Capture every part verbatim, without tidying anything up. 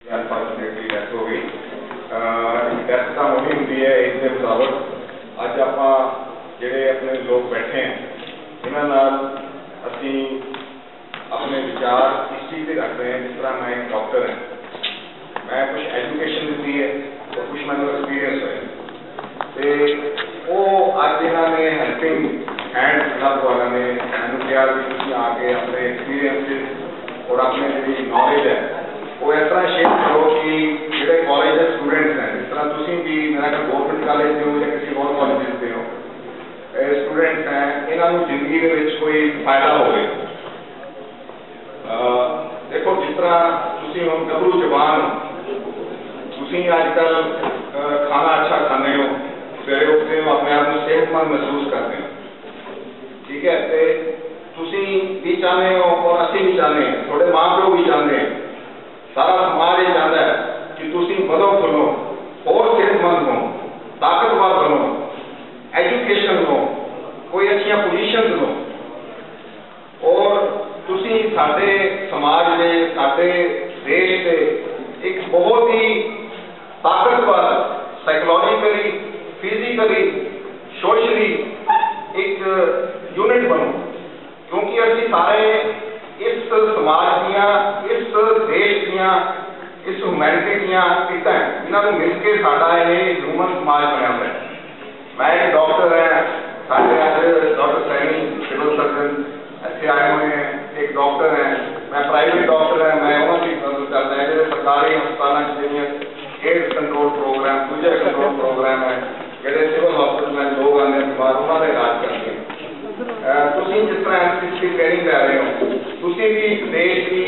Unfortunately death हो गई। Death तो होनी होंगी है इस के मुताबिक अज आप जोड़े अपने लोग बैठे हैं इन्होंने असी अपने विचार इस चीज़ से रख रहे हैं। जिस तरह मैं एक डॉक्टर हैं, मैं कुछ एजुकेशन दी है और कुछ मैंने एक्सपीरियंस है तो वो अज इन्होंने हेल्पिंग हैंड क्लब वालों ने मैंने कहा भी आके अपने एक्सपीरियंस और अपने जी नॉलेज है वो इस तरह शेयर करो कि जो कॉलेज के स्टूडेंट्स हैं, जिस तरह तुम भी मेरा गवर्नमेंट कॉलेज के हो या किसी और कॉलेज के हो स्टूडेंट्स हैं, इन्हों जिंदगी के कोई फायदा हो। देखो जिस तरह तुम हम गभरू जवान हो, तुम अजकल खाना अच्छा खाने हो, सवेरे उठते हो, अपने आप को सेहतमंद महसूस करते हो, ठीक है। तो तुम भी चाहते हो और असी भी चाहते हैं, थोड़े माँ प्यो भी चाहते हैं, सारा समाज ये चाहता है कि तुम बनो फुलो और सेहतमंद हो, ताकतवर बनो, एजुकेशन लो, कोई अच्छी पोजीशन लो और तुम साडे समाज के साडे देश के एक बहुत ही ताकतवर साइकोलॉजिकली फिजिकली सोशली एक यूनिट बनो, क्योंकि असी सारे इस समाज दियाँ, इस देश दियाँ, इस ह्यूमैनिटी दियाँ कितां इन्होंने मिलकर साडा ये ह्यूमन समाज बनया हुआ है। मैं एक डॉक्टर है, साढ़े अज डॉक्टर सैनी सिविल सर्जन इतने आए हुए हैं, एक डॉक्टर है, मैं प्राइवेट डॉक्टर है, मैं उन्होंने मदद करता है जो सरकारी हस्पतालों जो एड्स कंट्रोल प्रोग्राम, दूजे कंट्रोल प्रोग्राम है, जोड़े सिविल हॉस्पिटल में लोग आते हैं बीमार उन्होंने इलाज करते हैं। तुम जिस तरह एन सी सी ट्रेनिंग ले रहे हो, तुम भी देश की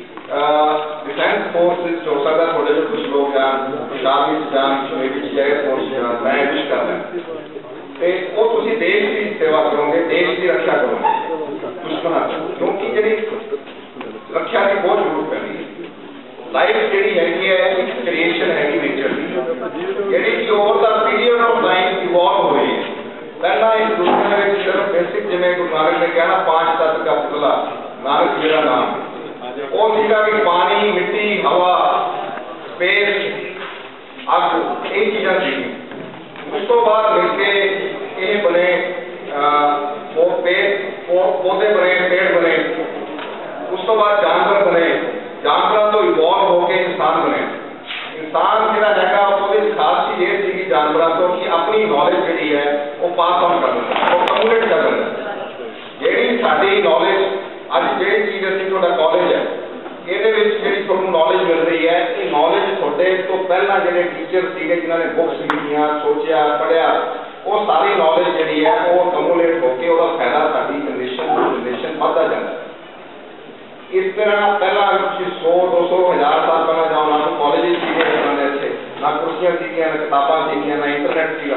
डिफेंस फोर्स हो सकता है, थोड़े जो कुछ लोग जान आर्मी जान नेवी एयर फोर्स जान, मैं कुछ कर रहा तो वो तुम देश की सेवा करोगे, देश की रक्षा करोगे दुश्मन, क्योंकि जी रक्षा की बहुत जरूरत पैनी है। लाइफ जी हैगी है एक क्रिएशन हैगी नेचर की, जी over the period of time evolve हो रही है। पहला इस दुनिया में सिर्फ बेसिक जिमें गुरु नानक ने कहना पांच तत्व का पुतला नानक जी का नाम वो सीगा कि पानी, मिट्टी, हवा, स्पेस, अग, ये चीज़ा सी। उस तो बाद मिलके ये बने वो पेड़ पौधे बने, पेड़ बने, उस तो बाद जानवर बने, जानवर तो इवॉल्व होके इंसान बने। इंसान जो है वो खास चीज ये थी जानवरों तो कि अपनी नॉलेज जी है वो पास ऑन कर देना, वो कम्यूनिकेट कर देना। जी साड़ी नॉलेज अज जी चीज़ अभी थोड़ा कॉलेज है ये जी थोड़ा नॉलेज मिल रही है, ये नॉलेज थोड़े तो पहला जो टीचर थे जिन्होंने बुक्स लिखिया, सोचा, पढ़िया, वो सारी नॉलेज जी है वो कम्यूलेट होकर वह फायदा साड़ी जनरेशन जनरेशन बढ़ता जाता है। इस तरह पहला अगर सौ दो सौ हज़ार साल पहले जाओ ना तो कॉलेज अच्छे ना कुर्सियां सीगियां, ना किताबां सीगियां, ना इंटरनेट सीगा।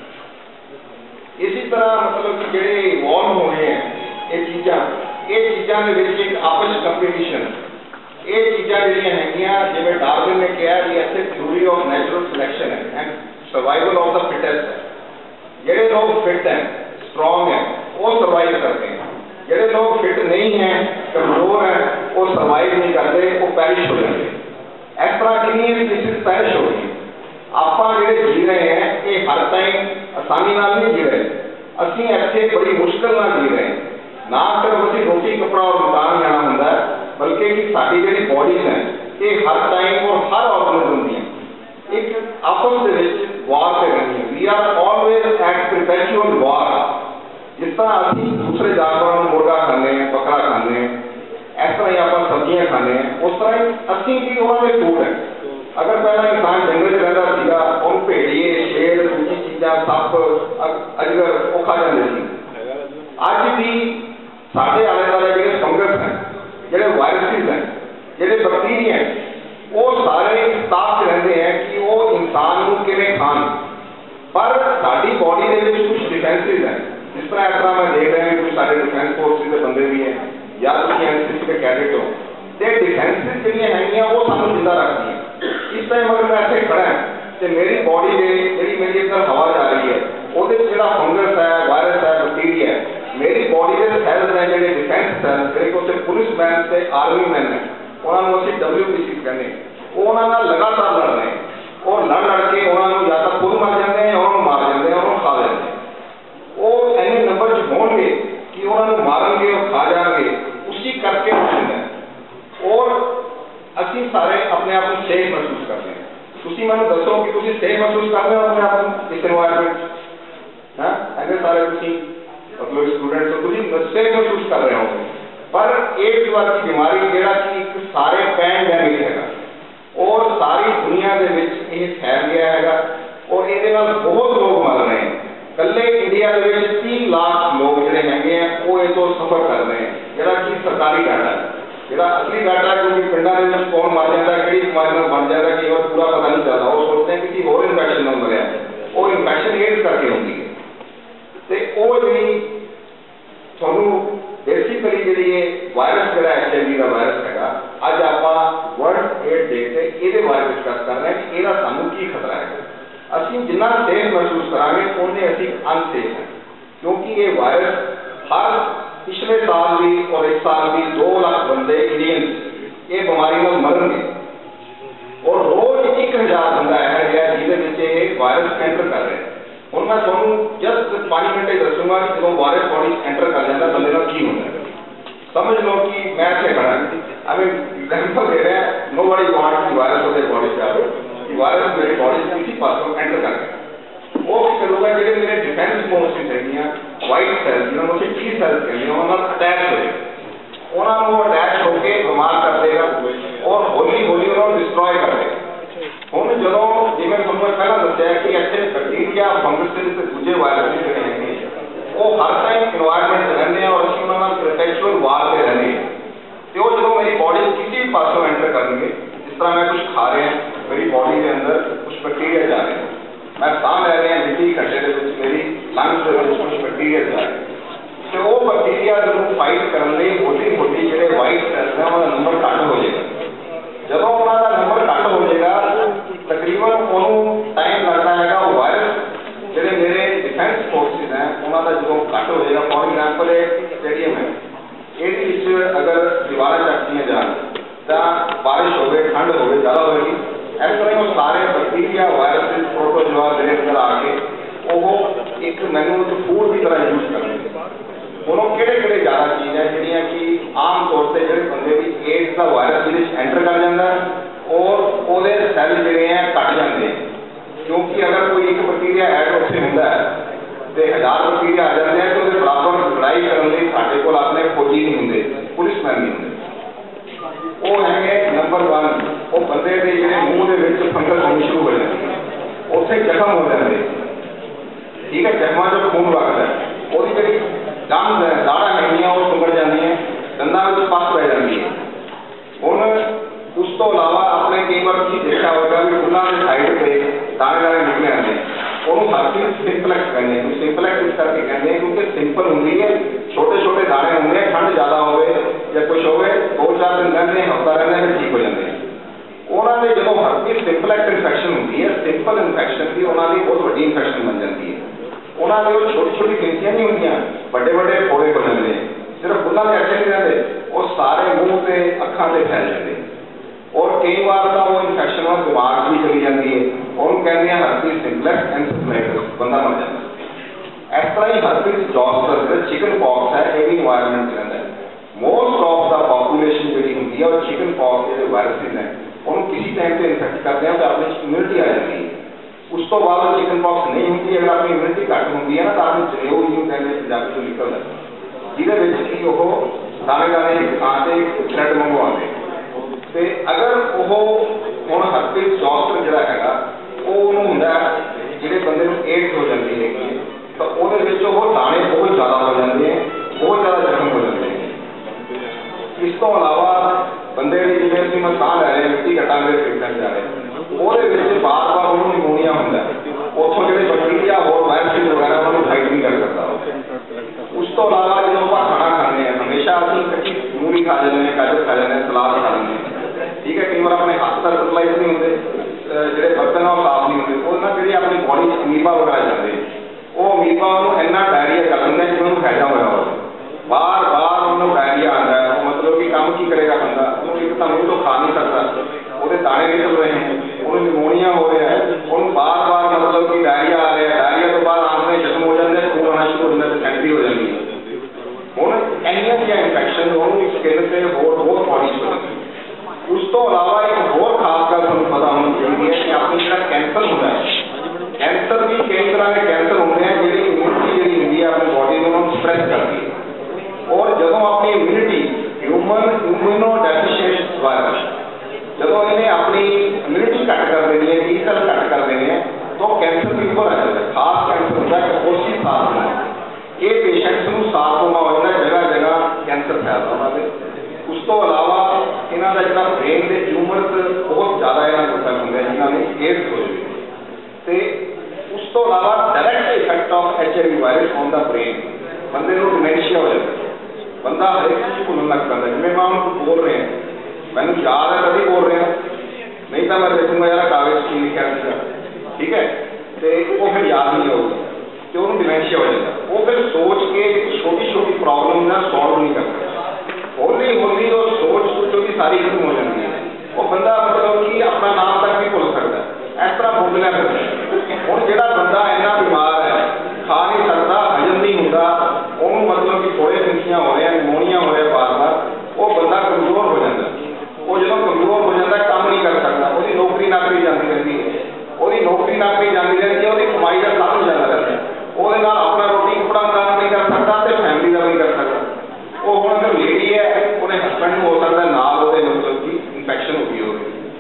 इसी तरह मतलब कि जोड़े इवॉल्व होने हैं ये चीज़ा, ये चीज़ों के एक आपस कंपीटिशन, ये चीज़ा जड़ियाँ जिवें डार्विन ने कहा कि ऐसे थ्योरी ऑफ नैचुरल सिलेक्शन है and survival of the fittest है। जोड़े लोग फिट हैं, स्ट्रॉन्ग हैं, वो सर्वाइव करते हैं, जोड़े लोग फिट नहीं हैं, कमजोर हैं, वो सर्वाइव नहीं करते, वो पैरिश हो जाते। इस तरह कितनी स्पीसीज पैरिश हो गई। आप जो जी रहे हैं ये हर टाइम आसानी नाल नहीं जी रहे, असी इतने बड़ी मुश्किल नाल जी रहे हैं। ना सिर्फ असी रोटी कपड़ा और मकान जाना होंगे, बल्कि कि साड़ी जी बॉडीज हैं ये हर टाइम और हर ऑर्गेनिज्म दी एक आपस के वार से रहनी है। We are always at perpetual war. जिस तरह असी दूसरे जानवरों मुर्गा खाने, बकरा खाने, इस तरह ही आप सब्जियां खाने, उस तरह ही असी भी उन्होंने फूड है। अगर पहला इंसान जंगल रहता और भेड़िए, शेर, दूसरी चीज़ा, सप, अजगर वो खा जाते थे। अज भी साढ़े आले दुआले जो फंगस हैं, जो वायरसिस हैं, जो बैक्टीरिया हैं, वो सारे इस ताक रहते हैं कि वो इंसान को किमें खान, पर साड़ी बॉडी के कुछ डिफेंसिस हैं। जिस तरह इस तरह मैं देख रहा हूँ कुछ सारे डिफेंस फोर्स के बंदे भी हैं या तुम एन सी सी के कैडेट हो, तो डिफेंसिस जड़ियाँ वो सानू जिंदा रखती हैं। इस टाइम अगर मैं इतने खड़ा तो मेरी बॉडी में जी मेरी अंदर हवा जा रही है वो जो फंगस है, वायरस है, बैक्टीरिया है, मेरी बॉडी के सैल्स हैं जो डिफेंस सैल्स जो पुलिस मैन से आर्मी मैन है उन्होंने अभी डब्ल्यू पी सी कहने वो उन्हां नाल लगातार लड़ रहे हैं और लड़ लड़ के उन्होंने या तो खुद मर जाते हैं या उन्होंने मार जाते हैं, उन्होंने खा लेते हैं। वो इन्ने नंबर च होंगे कि उन्होंने मारेंगे और खा जाएंगे, उसी करके होंगे। और असी सारे अपने आप को सेफ महसूस करते हैं। तुसी मैंने दसो कि तुसी सेफ महसूस करते हो अपने आप को इस एनवायरनमेंट? हाँ, ऐसे सारे तुसी मतलब स्टूडेंट्स हो, तुसी सेफ महसूस कर रहे हो। पर एड्स वाली बीमारी जिहड़ा कि एक सारे पैंडेमिक है और सारी दुनिया के विच ये फैल गया है और ये बहुत लोग मर रहे हैं। कल्ले इंडिया के तीन लाख लोग जिहड़े हैगे हैं वो ये तो सफर कर रहे हैं, जिहड़ा कि सरकारी डाटा है। जिहड़ा असली डाटा है क्योंकि पिंडां दे विच कौन मर जाता है, किहड़ी बीमारी नाल बन जाता है, कि और पूरा पता नहीं चलता। वो सोचते हैं किसी होर इन्फेक्शन नाल मरिया, वो इन्फेक्शन एड्स करके होंदी है। तो वो जी तुहानूं बेसिकली जी वायरस जो एच आई वी का वायरस है, अज आप वर्ल्ड एड डे से ये बारे डिस्कस कर रहे हैं कि यदा सानू की खतरा है। असी जिन्ना सेफ महसूस करांगे उन्ने असी अनसेफ हैं, क्योंकि ये वायरस हर पिछले साल भी और इस साल भी दो लाख बंदे इंडियंस ये बीमारी में मरेंगे और रोज एक हजार बंदा है जिसे वायरस एंटर कर रहे हैं। ਹੁਣ मैं ਤੁਹਾਨੂੰ जस्ट पाँच मिनट ही दसूंगा कि जो वायरस बॉडी एंटर कर जाता बंदे का की होता है। समझ लो कि मैं इतने खड़ा आई मीन एग्जाम्पल दे रहे हैं, नो बडी वांट कि वायरस होते बॉडी से आए कि वायरस मेरी बॉडी से किसी पासों एंटर कर गया। वो क्या करूँगा जो मेरे डिफेंस रिस्पॉन्स है वाइट सेल्स जिन्होंने उसे टी सेल्स कहते हैं उन्होंने अटैच हो उन्होंने वो अटैच होकर बीमार कर देगा और हौली हौली उन्होंने डिस्ट्रॉय कर देगा। ਹੁਣ ਜਦੋਂ ਜਿਵੇਂ ਤੁਹਾਨੂੰ ਪਹਿਲਾਂ ਦੱਸਿਆ ਕਿ ਇੱਥੇ ਬੈਕਟੀਰੀਆ ਫੰਗਸ ਤੇ ਦੂਜੇ ਵਾਇਰਸ ਜਿਹੜੇ ਹੈਗੇ ਉਹ ਹਰ ਟਾਈਮ ਇਨਵਾਇਰਨਮੈਂਟ 'ਚ ਰਹਿੰਦੇ ਆ ਔਰ ਅਸੀਂ ਉਹਨਾਂ ਨਾਲ ਪ੍ਰੋਟੈਕਚੁਅਲ ਵਾਰ ਤੇ ਰਹਿੰਦੇ ਹਾਂ ਤੇ ਉਹ ਜਦੋਂ ਮੇਰੀ ਬੋਡੀ ਕਿਸੇ ਵੀ ਪਾਸੋਂ ਐਂਟਰ ਕਰਨਗੇ, ਜਿਸ ਤਰ੍ਹਾਂ ਮੈਂ ਕੁਝ ਖਾ ਰਿਹਾ ਮੇਰੀ ਬੋਡੀ ਦੇ ਅੰਦਰ ਕੁਝ ਬੈਕਟੀਰੀਆ ਜਾ ਰਹੇ, ਮੈਂ ਸਾਹ ਲੈ ਰਿਹਾ ਮਿੱਟੀ ਘੰਟੇ ਦੇ ਵਿੱਚ ਮੇਰੀ ਲੰਗਸ ਦੇ ਵਿੱਚ ਕੁਝ ਬੈਕਟੀਰੀਆ ਜਾ ਰਹੇ ਤੇ ਉਹ ਬੈਕਟੀਰੀਆ ਨੂੰ ਫਾਈਟ ਕਰਨ ਲਈ ਹੌਲੀ ਹੌਲੀ ਜਿਹੜੇ ਵਾਈਟ ਸੈਲਸ ਨੇ ਉਹਨਾਂ ਦਾ ਨੰਬਰ ਘੱਟ ਹੋ ਜਾਏਗਾ। ਜਦੋਂ ਉਹਨਾਂ ਦਾ ਨੰਬਰ ਘੱਟ ਹੋ ਜਾਏਗਾ तकरीबन उन्होंने टाइम लगता है वो वायरस जो मेरे डिफेंस फोर्सिस हैं उन्होंने जो घट हो जाएगा। फॉर एग्जाम्पल एक स्टेडियम है, ये अगर दीवार चकतियाँ जान तो बारिश हो ठंड हो ज़्यादा होगी, इस तरह वो सारे बैक्टीरिया वायरस प्रोटोजोआ मेरे अंदर आके वो एक मैनू फूड की तरह यूज करेंगे। उन्होंने किहड़े किहड़े ज़्यादा चीज़ है जिहड़ियां कि आम तौर पर जो बंदे भी एड्स का वायरस एंटर कर जाता है और वो सैल जोड़े हैं घट जाते हैं, क्योंकि अगर कोई एक बैक्टीरिया ऐड उत्थे होंदा है तो हज़ार बैक्टीरिया आ जाते हैं तो उसके बराबर लड़ाई करने साढ़े को अपने फौजी नहीं होंगे, पुलिसमैन नहीं होंगे। वो है नंबर वन वो बंदे के जोड़े मूँह के फंगस होनी शुरू हो जाती है, उत्थे जख्म हो जाते ठीक है, जख्मा जो खून वगदा है वो जी दम दाड़ा हैगियां वो सुंगड़ जाए, दंदा पस पै जाती है। हुण उस तो अलावा अपने कई बार तुम देखा होगा भी फुलों के साइड पे दाने दाने निकले आते हैं, उन्होंने हर चीज सिंपलेक्स कहते हैं। सिंपलेक्स इस करके कहते हैं क्योंकि सिंपल होंगी है, छोटे छोटे दाने होंगे, ठंड ज़्यादा हो या कुछ हो दो चार दिन रहते हैं, हफ्ता रहते हैं, फिर ठीक हो जाते हैं। उन्होंने जो हर चीज सिंपलेक्स इन्फेक्शन होती है, सिंपल इन्फेक्शन की उन्होंने बहुत बड़ी इन्फेक्शन बन जाती है। उन्होंने वो छोटी छोटी फिंसियाँ नहीं होंगी, बड़े बड़े फोड़े हो जाते हैं, सिर्फ फुलों के अच्छे नहीं रहते, वो सारे मुँह से अखा से फैल जाते हैं और कई बार तो वो इन्फेक्शन और दिमाग भी चली जाती है और कहते हैं हर्पीज सिम्पलेक्स एंसेफेलाइटिस, बंदा मर जाता है। इस तरह ही हर्पीज जॉस्टर चिकन पॉक्स है, ये भी इन्वायरमेंट के अंदर मोस्ट ऑफ द पॉपुलेशन जी होंगी है और चिकन पॉक्स जो वायरसिस हैं उन्होंने किसी टाइम से इन्फेक्ट करते हैं तो अपनी इम्यूनिटी आ जाती है। उस तो बाद चिकन पॉक्स नहीं होती, अगर अपनी इम्यूनिटी घट होंगी है ना तो आपने जनेऊ यूँ कहते पंजाबी तो निकलता है, जिहदे वो दाने दाने एक थां से थ्रैड मंगवाते तो अगर वो हुण हर्पीज जॉस्टर जिहड़ा हैगा वो हुंदा जिहड़े बंदे नूं एड्स हो जाती है तो उहदे विच वो दाने बहुत ज़्यादा हो जाते हैं, बहुत ज़्यादा जख्म हो जाते हैं। इस तो अलावा बंदे जिवें असीं मैं साह लै रहे मिट्टी कटांगे ट्रीटमेंट जा रहे उहदे विच बार बार उन्होंने निमोनिया हुंदा, उत्थों जिहड़े बैक्टीरिया होर वायरस वगैरह उन्होंने फाइट नहीं कर सकता। उस तो अलावा जो आप खाना खाने हमेशा असीं कच्ची मूली खा जाते हैं, गाजर खा जाते हैं, सलाद खा लेंगे ठीक है, कई बार अपने हाथ तक सप्लाई नहीं होंगे, जो बर्तन वो साफ नहीं होंगे, वो ना जी अपनी बॉडी अमीबा वगैरह जाते हैं, वो अमीबा इन्ना डायरिया कर लेंगे जिन्हें उन्होंने फायदा होया हो, बार बार उन्होंने डायरिया आता है, मतलब कि काम की करेगा बंदा, एक तो मुँह तो खा नहीं सकता, वो दाने भी तो स्किन से होर बहुत पॉलिश हो जाती है। उस तो अलावा एक होर खास गल तुहानूं पता होनी चाहिए है कि अपनी जिहड़ा कैंसर होंदा है, कैंसर भी कई तरह के कैंसर होंदे हैं जिहड़ी इम्यूनिटी जिहड़ी हुंदी है अपनी बॉडी नूं उन्हां नूं सप्रेस करदी है। और जदों अपनी immunity human immuno deficient virus जदों इन्हें अपनी इम्यूनिटी घट कर देनी है, टी सेल घट कर देने हैं, तो कैंसर भी हो जाता है। खास कैंसर होता है कपोसी सार्कोमा, ये पेशेंट्स को सार्कोमा हो जाता है, जगह जगह कैंसर फैलता उन्होंने। उस तो अलावा इन्हों का जो ब्रेन के ट्यूमर्स बहुत ज़्यादा इन्होंने फैल होंगे जिन्होंने एड्स हो जाए। तो उस तो अलावा direct effect of H I V virus on the brain, बंदे को डिमेंशिया हो जाता है, बंदा हर एक चीज़ भुलन लग पाता है। जिम्मे मैं उनको बोल रहे हैं, मैंने याद है कभी बोल रहे हैं, नहीं तो मैं देखूंगा यार कागज की लिखा था, ठीक है, तो वो फिर याद नहीं होगी, तो उन्होंने डिमेंशिया हो जाता। वो फिर सोच के छोटी छोटी प्रॉब्लम ना सॉल्व नहीं करता, हौली हौली और सोच सोचो की सारी खत्म हो जाती है। वो बंदा मतलब कि अपना नाम तक नहीं भुल सकता, इस तरह बोलना फिर हूँ जो बंदा इन्ना बीमार है, खा नहीं सकता, हजम नहीं होता, उन्होंने मतलब कि थोड़े फिंसियाँ हो रहे हैं, निमोनिया हो रहा बार बार, वो बंदा कमजोर हो जाता। वो जो कमजोर हो जाता है काम नहीं कर सकता, वो नौकरी नाकरी जाती रहती है, वो नौकरी नाकरी जाती रहती है, वो कमाई का साधन जाता रहता है, वो अपना रोटी कपड़ा काम नहीं कर सकता, तो फैमिली का नहीं कर सकता। वो हम अगर लेडी है उन्हें हस्बैंड हो सकता है नाल वो मतलब कि इंफेक्शन हो गई हो,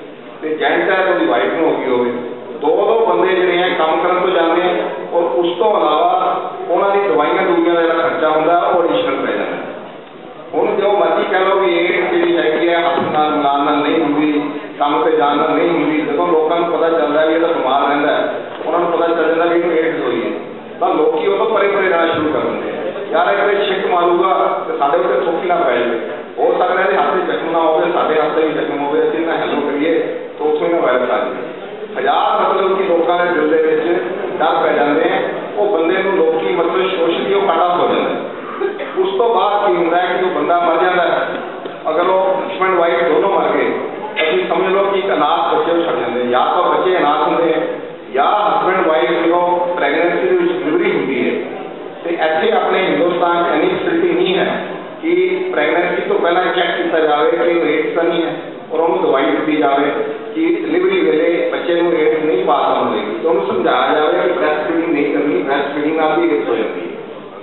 जेंट है तो वाइफ में हो गई हो, दो दो बंदे जो हैं काम करने तो जाते हैं, और उस तो अलावा उन्होंने दवाइयां दूरियां का खर्चा होता है वो एडिशनल पै जाता है। हूँ जो मर्जी कह लो भी एड्स जी हैगी है हथ नाल मिलान नाल नहीं होंगी, काम से जान नाल नहीं होंगी, जो लोगों को पता चलता है भी ये बीमार रहता है, उन्होंने पता चल जाता भी इन्हें एड्स हुई है, तो लोग उदों परे परे रहना शुरू कर देंगे। यार अगर छिक मारूगा तो साढ़े उत्ते थोकी ना पै जाए, हो सकता है हाथ से जख्म ना हो, साढ़े हाथ से भी जख्म हो, असं ना हैलो करिए तो उतों ही ना वायरस आ जाए। हजार मतलब कि लोगों के दिल के डर पै जाते हैं, वो बंदे को लोग मतलब सोशली वो कट ऑफ हो जाता है। उस तो बाद की होता है कि जो बंदा मर जाता है, अगर वो हस्बैंड वाइफ दोनों मर गए, अभी समझ लो कि एक अनाथ बच्चे छड़ जाते हैं, या तो बच्चे अनाथ होंगे हैं या हस्बैंड वाइफ जो प्रेगनेंसी डिलीवरी होती है, तो इतने अपने हिंदुस्तान इन्नी फैसिलिटी नहीं है कि प्रेगनेंसी तो पहला चेक किया जाए कि एड्स नहीं है, और उन्होंने दवाई दी जाए कि डिलीवरी वेले बच्चे को एड्स नहीं पास होने देगी, तो उन्होंने समझाया जाए कि ब्रेस्ट फीडिंग नहीं करनी, ब्रेस्ट फीडिंग नाल भी एड्स हो जाती है।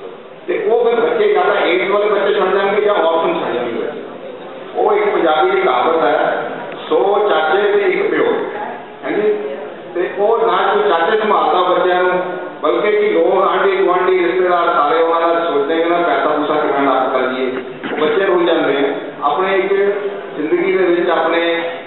तो वो फिर बच्चे या तो एड्स वाले बच्चे छड़ जाएंगे या ऑप्शन छड़ जाएंगे। वो एक पंजाबी की कहावत है, सौ चाचे से एक प्यो है जी, तो वो ना कोई चाचे संभालता बच्चों को, बल्कि कि लोग आंढी गुआढ़ी रिश्तेदार सारे उन्होंने सोचते हैं कि ना पैसा पूसा किमें लाभ कर दिए, बच्चे रुल जाते हैं अपने एक जिंदगी के अपने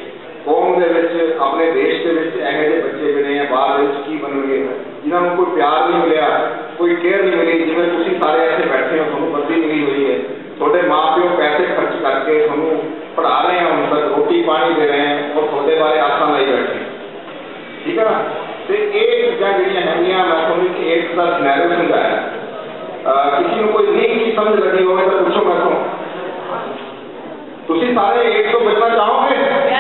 कौम के अपने देश के यह बच्चे जिहड़े हैं बाहर की बन गए, जिन्होंने कोई प्यार नहीं मिलया, कोई केयर नहीं मिली, जिवें तुसीं सारे इत्थे बैठे हो, तुहानूं बत्ती मिली हुई है, थोड़े माँ प्यो पैसे खर्च करके तुहानूं पढ़ा रहे हैं, उन तक रोटी पानी दे रहे हैं, और थोड़े बारे आसां लाई बैठे, ठीक है ना। तो ये चीज़ां जिहड़ियां हैगियां मैं तुहानूं एड्स का सिनेरियो समझाया, किसी को कोई नहीं की समझ लगी हो तो पूछो मैं तो, तुसीं सारे एड्स तो बचना चाहोगे?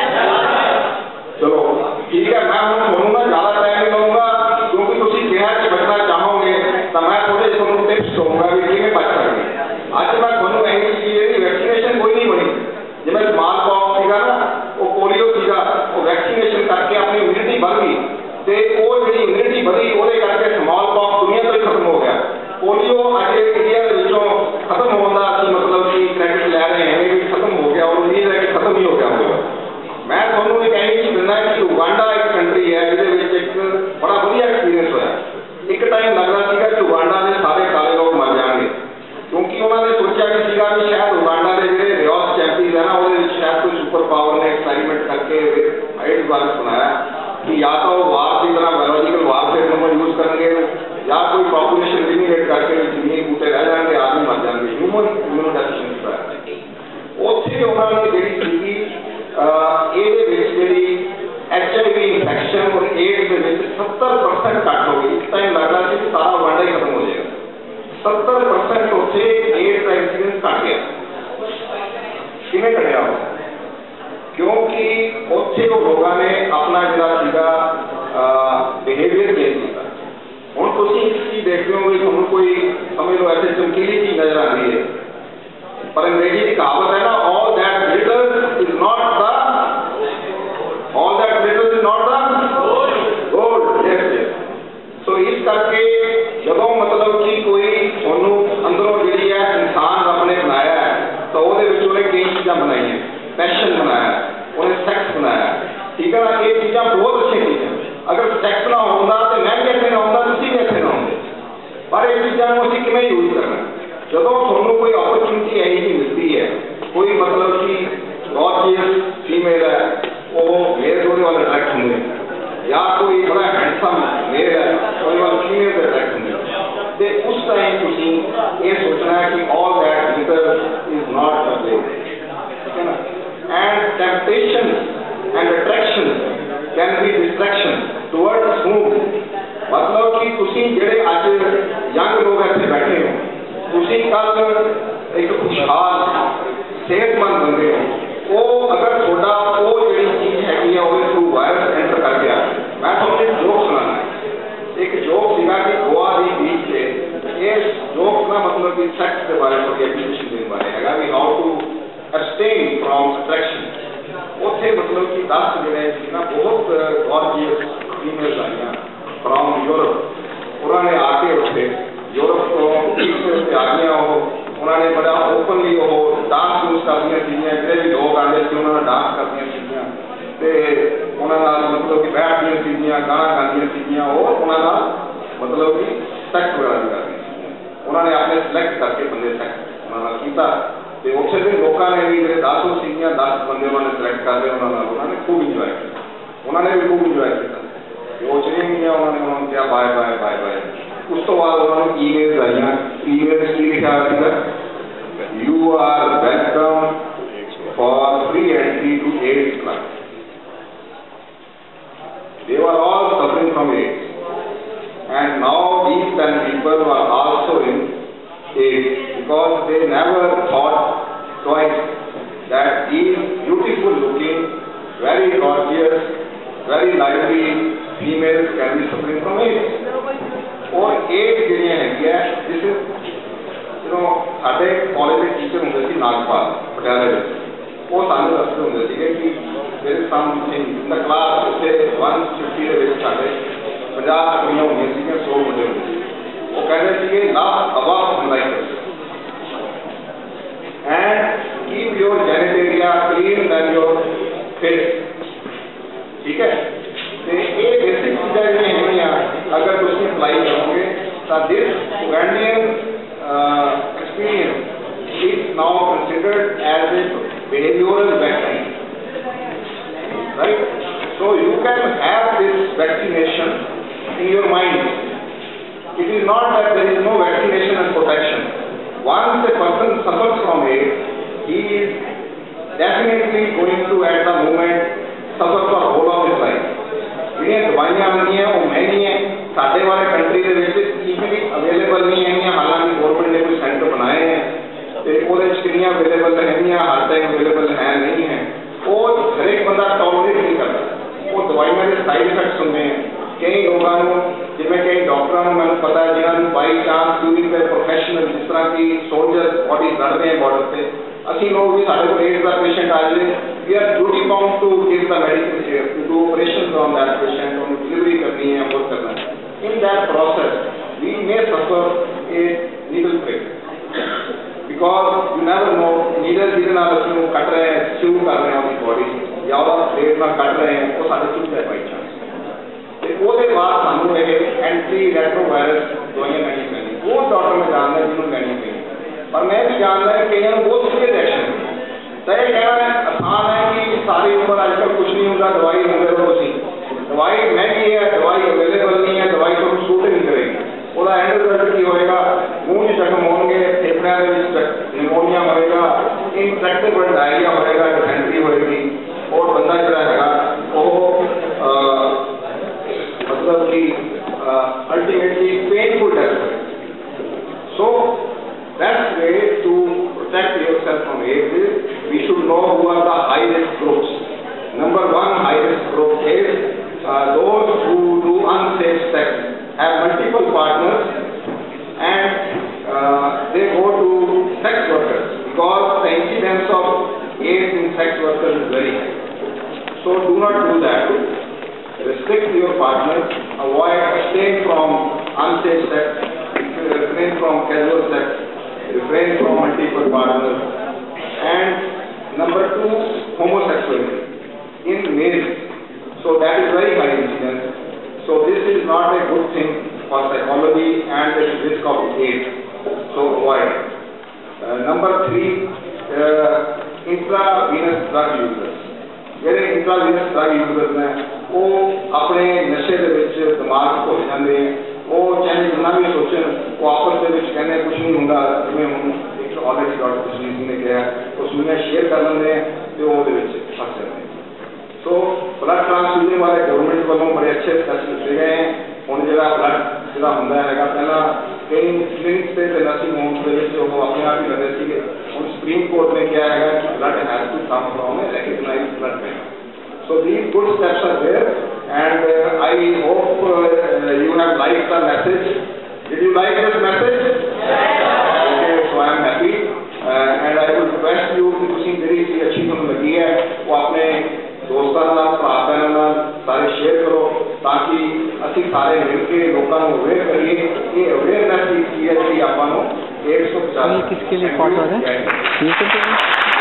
चलो ठीक है, मैं हूँ बोलूँगा, ज़्यादा टाइम नहीं लूँगा, क्योंकि तुसीं कहा कि बचना चाहोगे तो मैं थोड़े तुहानूं टिप्स दूँगा भी किवें बच सकते। अज मैं तुहानूं यही चीज़ वैक्सीनेशन कोई नहीं बनी, जिवें स्माल पॉक्स सीगा ना, वो पोलियो सीगा, वो वैक्सीनेशन करके अपनी इम्यूनिटी बढ़ गई, तो वो जी इम्यूनिटी बढ़ी वो करके स्माल पॉक्स दुनिया तो ही खत्म हो गया। पोलियो अज इंडिया के खत्म होने का मतलब कि क्रेडिट लै रहे हैं भी खत्म हो गया, और उम्मीद है कि खत्म ही हो गया होगा। मैं थोड़ा एक यही चीज़ दिना कि उगांडा एक कंट्री है जिसे एक बड़ा वधिया एक्सपीरियंस होया। एक टाइम लगता सीगा कि उगांडा के सारे काले लोग मर जाएंगे, क्योंकि उन्होंने सोचा कि सीगा कि शायद उगांडा के जो रियोस चैंपियंस है ना, वो शायद कोई सुपर पावर ने एक्सपेरिमेंट करके एड्स वायरस बनाया कि या तो वार की तरह बायोलॉजिकल वारफेयर नंबर यूज करेंगे, या कोई पॉपुलेशन एलिमिनेट करके जमीन बूटे रह जाएंगे, आदमी मर जाएंगे, ह्यूमन इम्यूनो डेफिशिएंसी है। उत्थे उन्होंने जिहड़ी सीगी जी एच आई वी इन्फेक्शन और एड्स के सत्तर परसेंट घट हो गई। इस टाइम लगता है कि सारा वर्ल्ड ही खत्म हो जाएगा, सत्तर परसेंट उत्थे एड्स का इंसीडेंस घट गया। किवें घटिया हो? क्योंकि उत्थे वो लोगों ने अपना जिहड़ा सीगा बिहेवियर चेंज किया। हुण तुसीं एक चीज़ देखते हो कि तुहानूं कोई समझ लो ऐसे चमकीली चीज़ नजर आती है, पर अंग्रेजी की कहावत है ना, किमें यूज करना जो थोनों कोई अपॉर्चुनिटी यही जी मिलती है कोई मतलब कि गॉर्जियस फीमेल है वो मेल होने वाले अट्रैक्ट होंगे या कोई बड़ा हैंडसम मेल है कोई वाला फीमेल से अट्रैक्ट होंगे तो उस टाइम तुसी ये सोचना है कि all that glitter is not the play ठीक है ना and temptation and attraction can be distraction towards whom मतलब कि तुसी जेड़े अज यंग लोग इत्थे बैठे हो तुसी कल एक खुशहाल सेहतमंद बंदे हो वो अगर थोड़ा वो जी चीज़ हैगी है वो थ्रू वायरस एंटर कर गया मैं तुमने एक जोक सुनाना है एक जोक सीगा कि गोवा की बीच से ये जोक ना मतलब कि सेक्स के बारे में एजुकेशन के बारे है we how to abstain from attraction उत्थे मतलब कि दस जिले ना बहुत गॉर्जियस फीमेल आईया फ्रॉम यूरोप उन्होंने आके उत्थे यूरोप तो आ गया वो उन्होंने बड़ा ओपनली वो डांस डूस करदियां सीगियां जिहड़े भी लोग आते थे उन्होंने डांस करदियां सीगियां ते उन्हां नाल मतलब कि बैठदियां सीगियां गाना गांदियां सीगियां और उन्हां नाल मतलब कि सेक्स वगैरह भी करदियां सीगियां उन्होंने अपने सिलेक्ट करके बंदे सेक्स उन्हां नाल कीता ते उत्थे दे लोकां ने भी जिहड़े दस सीगियां दस बंदे उन्होंने सिलेक्ट कर लए उन्हां नाल उन्होंने खूब इंजॉय किया उन्होंने भी खूब इंजॉय किया वो चली गई उन्होंने उन्होंने कहा बाय बाय बाय बाय उस तो बाद उन्होंने ईमेल आईयां ईमेल की लिखा सीगा you are welcome for free entry to AIDS club they were all suffering from AIDS and now these ten people were also in AIDS because they never thought twice that these beautiful looking very gorgeous very lively females can be suffering from AIDS और AIDS ਜਿਹੜੀਆਂ ਹੈਗੀਆਂ this is you know ਸਾਡੇ college ਦੇ teacher ਹੁੰਦੇ ਸੀ ਨਾਗਪਾਲ ਪਟਿਆਲੇ ਵਿੱਚ ਉਹ ਸਾਨੂੰ ਦੱਸਦੇ ਹੁੰਦੇ ਸੀਗੇ ਕਿ ਮੇਰੇ ਸਾਹਮਣੇ ਇਨ ਦਾ ਕਲਾਸ ਉੱਤੇ ਇੱਕ ਸੌ ਪਚਾਸ ਦੇ ਵਿੱਚ ਸਾਡੇ ਪੰਜਾਹ ਕੁੜੀਆਂ ਹੁੰਦੀਆਂ ਸੀਗੀਆਂ ਸੌ ਮੁੰਡੇ ਹੁੰਦੇ ਸੀ ਉਹ ਕਹਿੰਦੇ ਸੀਗੇ love above like and keep your genitalia clean than your face ਠੀਕ ਹੈ ਤੇ ਇਹ ਬੇਸਿਕ ਚੀਜ਼ਾਂ ਜਿਹੜੀਆਂ ਹੈਗੀਆਂ अगर तुम अप्लाई करोगे तो this Ugandan experience is now considered as a behavioral vaccine, right? So you can have this vaccination in your mind. It is not that there is no vaccination and protection. Once a person suffers from it, he is definitely going to at the moment suffer for whole of his life. ਜਿਹੜੀਆਂ ਦਵਾਈਆਂ ਆਉਂਦੀਆਂ ਉਹ ਮਹਿੰਗੀਆਂ ਸਾਡੇ ਵਾਲੇ country ਦੇ ਵਿੱਚ easily available ਨਹੀਂ ਹੈਗੀਆਂ ਹਾਲਾਂਕਿ ਗੌਰਮੈਂਟ ਨੇ ਕੋਈ ਸੈਂਟਰ ਬਣਾਏ ਹੈ ਤੇ ਉਹਦੇ ਵਿੱਚ ਕਿੰਨੀਆਂ ਅਵੇਲੇਬਲ ਹੈਗੀਆਂ ਹਰ ਟਾਈਮ ਅਵੇਲੇਬਲ ਹੈ ਨਹੀਂ ਹੈ ਉਹ ਹਰੇਕ ਬੰਦਾ ਟੋਲਰੇਟ ਨਹੀਂ ਕਰਦਾ ਉਹ ਦਵਾਈਆਂ ਦੇ ਸਾਈਡ ਇਫੈਕਟਸ ਹੁੰਦੇ ਹੈ ਕਈ ਲੋਕਾਂ ਨੂੰ ਜਿਵੇਂ ਕਈ ਡਾਕਟਰਾਂ ਨੂੰ ਮੈਨੂੰ ਪਤਾ ਹੈ ਜਿਹਨਾਂ ਨੂੰ by chance during their professional ਜਿਸ ਤਰ੍ਹਾਂ ਕਿ ਸੋਲਜਰ ਬੋਡੀ ਲੜ ਰਹੇ ਹੈ ਬਾਰਡਰ ਤੇ ਅਸੀਂ ਲੋਕ ਵੀ ਸਾਡੇ ਕੋਲ ਏਡਸ ਦਾ ਪੇਸ਼ੈਂਟ ਆ ਜਾਵੇ we are duty bound to give the medicine care to do operation on that patient ਉਹਨੂੰ ਡਿਲੀਵਰੀ ਕਰਨੀ ਹੈ ਹੋਰ ਕਰਨਾ ਹੈ in that process we may suffer a needle prick because you never know needle ਜਿਹਦੇ ਨਾਲ ਅਸੀਂ ਨੂੰ ਕੱਟ ਰਹੇ ਹਾਂ ਸਿਊ ਕਰ ਰਹੇ ਹਾਂ ਉਹਦੀ ਬੋਡੀ ਜਾਂ ਉਹਦਾ ਬਲੇਡ ਨਾਲ ਕੱਟ ਰਹੇ ਹਾਂ ਉਹ ਸਾਡੇ ਚੁੱਕ ਜਾਏ ਬਾਈ ਚਾਂਸ ਤੇ ਉਹਦੇ ਬਾਅਦ ਸਾਨੂੰ ਇਹ ਐਂਟੀ ਰੈਟਰੋ ਵਾਇਰਸ ਦਵਾਈਆਂ ਲੈਣੀਆਂ ਪੈਂਦੀਆਂ ਉਹ ਡਾਕਟਰ ਮੈਂ ਜਾਣਦਾ ਜਿਹਨੂੰ ਲੈਣੀ ਪੈਂਦੀ पर मैं भी जानता है कई बहुत सीरियस रिएक्शन तो ये कहना आसान है कि सारी उम्र आजकल कुछ नहीं होगा दवाई होंगे तो उसी दवाई महंगी है दवाई अवेलेबल नहीं है दवाई तो सूट नहीं करेगी ਉਹਦਾ एंड रिजल्ट की होएगा मूँह च जख्म होंगे फेफड़ियां ਦੇ ਵਿੱਚ ਨਿਮੋਨੀਆ होएगा इनफेक्टेबल डायरिया होएगा डिसेंट्री होएगी और बंदा ਜਿਹੜਾ ਹੈਗਾ ਉਹ मतलब कि ultimately painful death so best way to protect yourself from AIDS is we should know who are the high risk groups. Number one high risk group is uh, those who do unsafe sex, have multiple partners and uh, they go to sex workers because the incidence of AIDS in sex workers is very high. So do not do that. Restrict your partners, avoid, abstain from unsafe sex, refrain from casual sex, refrain from multiple partners, and number two, homosexuality in males. So that is very high incidence. So this is not a good thing for psychology and the risk of AIDS. so avoid. Uh, number three, uh, intravenous drug users. ਜਿਹੜੇ intravenous drug users ਨੇ ਉਹ ਆਪਣੇ ਨਸ਼ੇ ਦੇ ਵਿੱਚ ਦਿਮਾਗ ਭੁੱਲ ਜਾਂਦੇ ਉਹ ਚਾਹੇ ਜਿੰਨਾ ਵੀ ਸੋਚਣ ਉਹ ਆਪਸ ਦੇ ਵਿੱਚ ਕਹਿੰਦੇ ਕੁਝ ਨਹੀਂ ਹੁੰਦਾ ਜਿਵੇਂ ਹੁਣ ਇੱਕ ਆਲਰੇਡੀ ਡਾਕਟਰ ਸੁਨੀਲ ਸਿੰਘ ਨੇ ਕਿਹਾ ਉਹ ਸੁਣਿਆ ਸ਼ੇਅਰ ਕਰ ਲੈਂਦੇ ਤੇ ਉਹ ਉਹਦੇ ਵਿੱਚ ਫਸ ਜਾਂਦੇ ਸੋ ਬਲੱਡ ਟ੍ਰਾਂਸਫਿਊਜ਼ਨ ਵਾਲੇ ਗਵਰਨਮੈਂਟ ਵੱਲੋਂ ਬੜੇ ਅੱਛੇ ਸਟੈਪਸ ਲਿੱਤੇ ਗਏ ਹੁਣ ਜਿਹੜਾ ਬਲੱਡ ਜਿਹੜਾ ਹੁੰਦਾ ਹੈਗਾ ਪਹਿਲਾਂ ਕਈ ਕਲੀਨਿਕਸ ਤੇ ਨਰਸਿੰਗ ਹੋਮਸ ਦੇ ਵਿੱਚ ਉਹ ਆਪਣੇ ਆਪ ਹੀ ਲੈਂਦੇ ਸੀਗੇ ਹੁਣ ਸੁਪਰੀਮ ਕੋਰਟ ਨੇ ਕਿਹਾ ਹੈਗਾ ਕਿ blood has to come from a recognised blood bank So these good steps are there, and uh, I hope uh, you have liked the message. Did you like this message? Yes. Okay, so I am happy, uh, and I would request you कि तुसी मेरी सी अच्छी सुन लगी है वो अपने दोस्तों नाल भरा भैनों नाल सारे शेयर करो ताकि असी सारे मिलके लोगों को अवेयर करिए ये अवेयरनेस की चीज़ है जी आपां नूं एक सौ पचास किसके लिए कॉल हो रहा है?